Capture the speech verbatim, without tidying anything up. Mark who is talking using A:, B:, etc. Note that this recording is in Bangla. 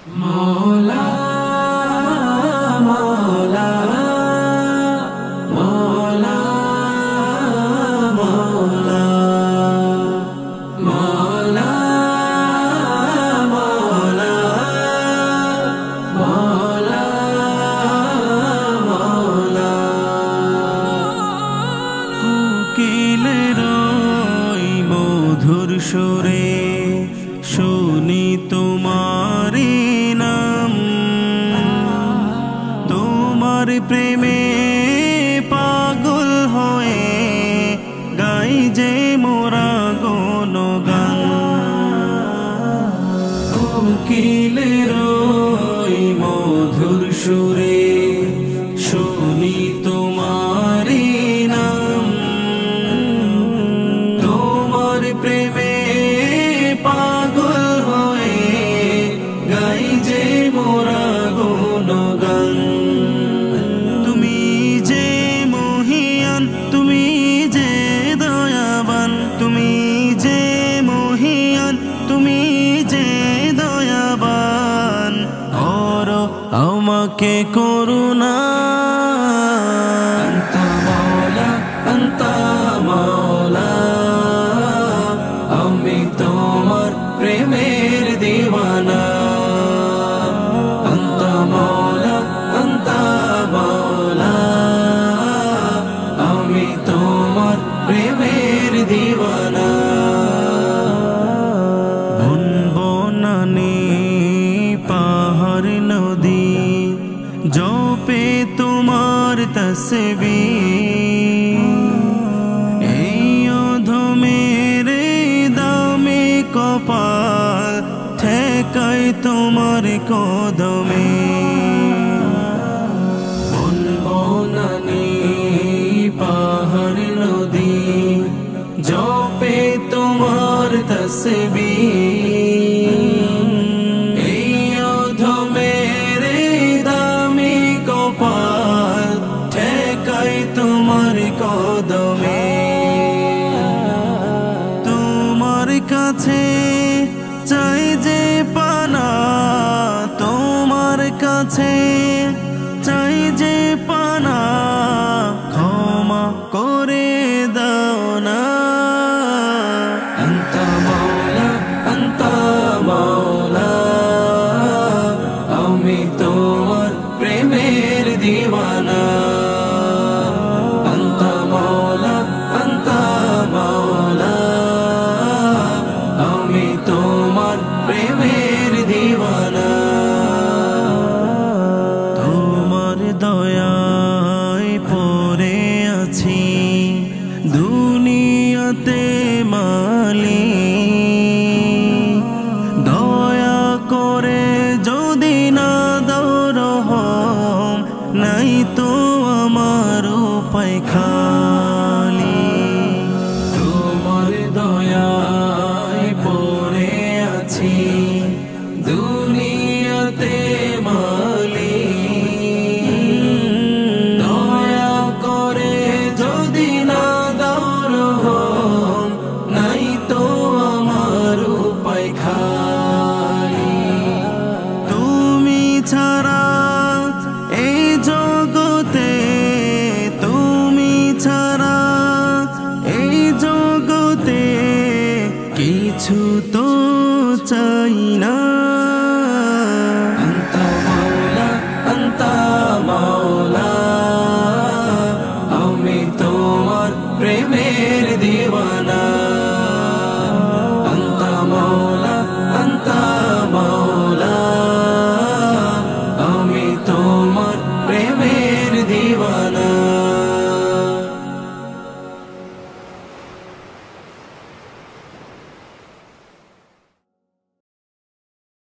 A: মওলা মওলা মওলা মওলা মওলা মওলা মওলা মওলা কোকিলের ওই মধুর সুরে শুনি তোমারি নাম, তোমার প্রেমে পাগল হয়ে গাই যে মোরা গুণগান। কোকিলের ওই মধুর সুরে শুনি তোমারি নাম, তোমার প্রেমে পাগল হয়ে গাই যে মোরা গুণগান। তুমি যে মহিয়ান, তুমি যে দয়াবান, তুমি যে মহিয়ান, তুমি যে দয়াবান, করো আমাকে করুণা। আন্তা মওলা আন্তা মওলা, আমি তোমার প্রেমের দিওয়ানা। আন্তা মওলা আন্তা মওলা, আমি তোমার প্রেমের দিওয়ানা। বন বনানি পাহাড় নদী জপে তোমার তসবিহ, এই অধমের দামে কপাল ঠেকাই তোমার কদমে। বন বনানি পাহাড় নদী জপে তোমার তসবিহ, এই অধমের দামি কপাল ঠেকাই তোমার কদমে। তোমার কাছে চাই যে পানা, তোমার কাছে চাই যে পানা, ক্ষমা করে দাও না। আন্তা মওলা আন্তা মওলা, আমি তোমার প্রেমের দিওয়ানা। আন্তা মওলা আন্তা মওলা, আমি তোমার প্রেমের দিওয়ানা। তোমার দয়ায় পড়ে আছি দুনিয়াতে মালিক, দয়া করে যদি না দাও রহম, নাই তো আমার উপায় খালি। তোমার দয়ায় পড়ে আছি দুনিয়াতে মালিক, দয়া করে যদি না দাও রহম, নাই তো আমার উপায় খালি। তুমি ছাড়া এই জগতে, তুমি ছাড়া এই জগতে কিছু তো চাই না।